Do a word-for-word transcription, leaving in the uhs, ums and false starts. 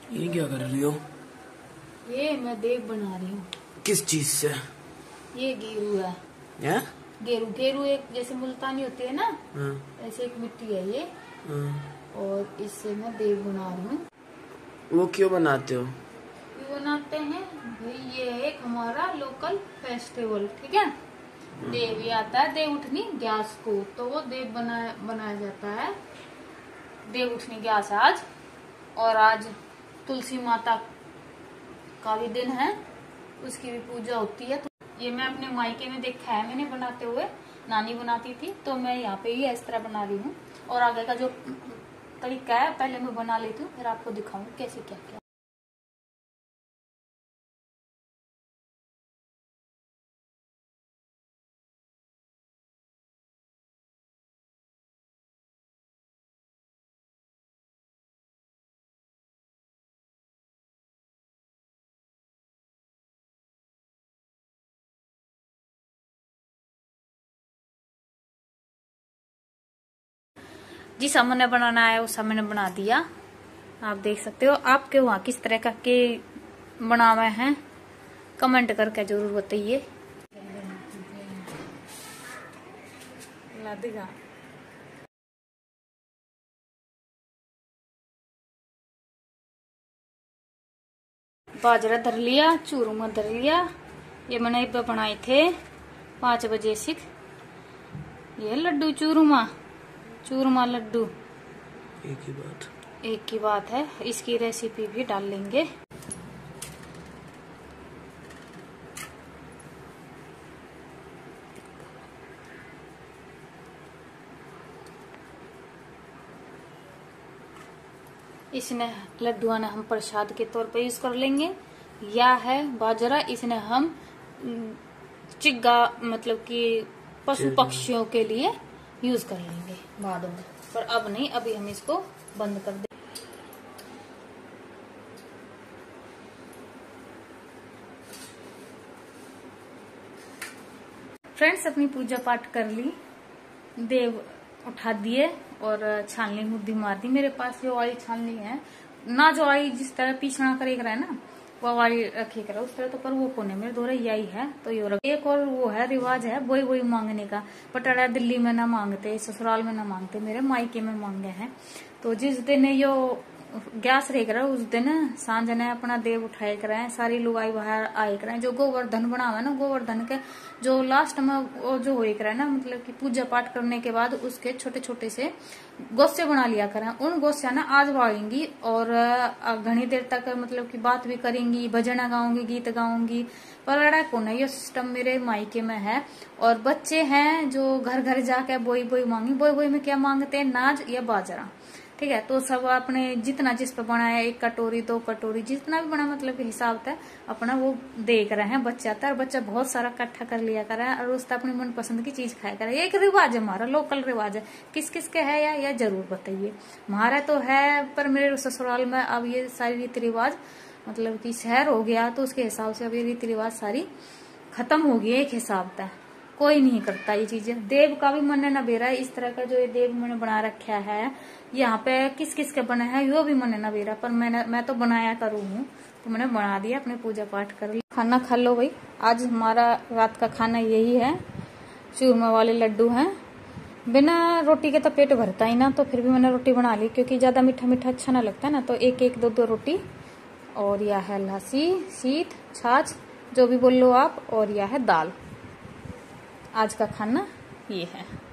ये क्या कर रही हो? ये मैं देव बना रही हूँ। किस चीज से? ये गेरू है। या? गेरू गेरू एक जैसे मुल्तानी होती है ना, हाँ। ऐसे एक मिट्टी है ये। हाँ। और इससे मैं देव बना रही हूँ। वो क्यों बनाते हो? क्यों बनाते हैं भाई, ये है एक हमारा लोकल फेस्टिवल, ठीक है। देव ये आता है देव उठनी ग्यास को, तो वो देव बनाया बनाया जाता है। देव उठनी ग्यास आज, और आज तुलसी माता का भी दिन है, उसकी भी पूजा होती है। तो ये मैं अपने मायके में देखा है मैंने बनाते हुए, नानी बनाती थी, तो मैं यहाँ पे ही इस तरह बना रही हूँ। और आगे का जो तरीका है पहले मैं बना लेती हूँ, फिर आपको दिखाऊंगी कैसे क्या क्या। जिस सामान बनाना है वो सामान बना दिया, आप देख सकते हो। आपके वहाँ किस तरह का के बना हुए हैं कमेंट करके जरूर बताइए। बाजरा धर लिया, चूरमा धर लिया। ये मैंने बनाए थे पाँच बजे से। ये लड्डू चूरमा चूरमा लड्डू एक ही बात एक ही बात है। इसकी रेसिपी भी डाल लेंगे। इसने लड्डुआ ने हम प्रसाद के तौर पर यूज कर लेंगे। या है बाजरा, इसने हम चिग्गा मतलब कि पशु पक्षियों के लिए यूज कर लेंगे बाद में, पर अब नहीं, अभी हम इसको बंद कर दें। फ्रेंड्स, अपनी पूजा पाठ कर ली, देव उठा दिए और छाननी मुद्दी मार दी। मेरे पास जो वाली छाननी है ना, जो आई जिस तरह पीछना कर एक रहा है ना, वो वाली रखे कर उस तरह तो, पर वो कोने मेरे दोरा यही है, तो ये रख। एक और वो है रिवाज है बोई बोई मांगने का। पटाड़ा दिल्ली में ना मांगते, ससुराल में ना मांगते, मेरे मायके में मांगे हैं। तो जिस दिन यो गैस रह कर उस दिन सांझ ने अपना देव उठाए कराए, सारी लुगाई बाहर आए कराए। जो गोवर्धन बनावे ना, गोवर्धन के जो लास्ट में वो जो हो कराए ना, मतलब कि पूजा पाठ करने के बाद उसके छोटे छोटे से गोस्से बना लिया करें। उन गोस्से ना आज बाड़ेंगी और घनी देर तक मतलब की बात भी करेंगी, भजन गाऊंगी, गीत गाऊंगी। पर लड़ा को नहीं, ये सिस्टम मेरे मायके में है। और बच्चे हैं जो घर घर जाके बोई बोई मांगी। बोई बोई में क्या मांगते हैं, नाज या बाजरा, ठीक है। तो सब अपने जितना जिस पे बना है, एक कटोरी दो कटोरी जितना भी बना मतलब के हिसाब से अपना वो देख रहे हैं बच्चा था। और बच्चा बहुत सारा इकट्ठा कर लिया कर है और उससे अपनी मनपसंद की चीज खाया करे। एक रिवाज है हमारा, लोकल रिवाज है। किस किस के है या, या जरूर बताइए। हमारा तो है, पर मेरे ससुराल में अब ये सारी रीति रिवाज मतलब कि शहर हो गया, तो उसके हिसाब से अब ये रीति रिवाज सारी खत्म हो गई। एक हिसाब से कोई नहीं करता ये चीजें। देव का भी मन न बेरा है। इस तरह का जो ये देव मैंने बना रखा है, यहाँ पे किस किस के बने हैं वो भी मन न बेरा, पर मैंने मैं तो बनाया करूँ हूँ, तो मैंने बना दिया, अपने पूजा पाठ कर लिया। खाना खा लो भाई। आज हमारा रात का खाना यही है, चूरमा वाले लड्डू हैं। बिना रोटी के तो पेट भरता ही ना, तो फिर भी मैंने रोटी बना ली, क्योंकि ज्यादा मीठा मीठा अच्छा ना लगता है ना, तो एक एक दो दो रोटी। और यह है लस्सी, शीत, छाछ, जो भी बोल लो आप। और यह है दाल। आज का खाना ये है।